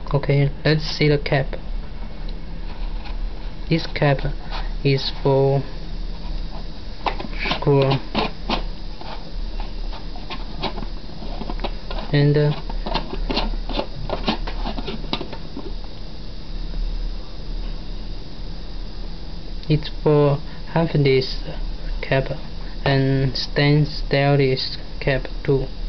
Okay, let's see the cap. This cap is for screw, and it's for half this cap and stainless cap too.